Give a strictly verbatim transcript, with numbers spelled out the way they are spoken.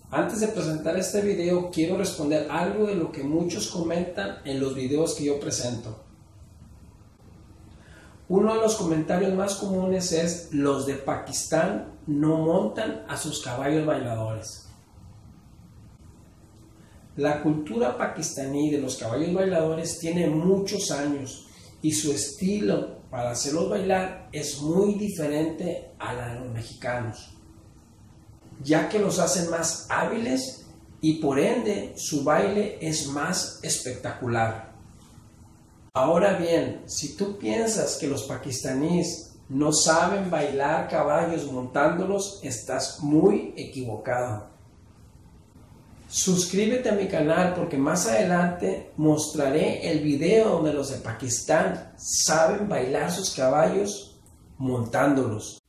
Antes de presentar este video, quiero responder algo de lo que muchos comentan en los videos que yo presento. Uno de los comentarios más comunes es: los de Pakistán no montan a sus caballos bailadores. La cultura pakistaní de los caballos bailadores tiene muchos años y su estilo para hacerlos bailar es muy diferente a la de los mexicanos, ya que los hacen más hábiles y por ende su baile es más espectacular. Ahora bien, si tú piensas que los pakistaníes no saben bailar caballos montándolos, estás muy equivocado. Suscríbete a mi canal porque más adelante mostraré el video donde los de Pakistán saben bailar sus caballos montándolos.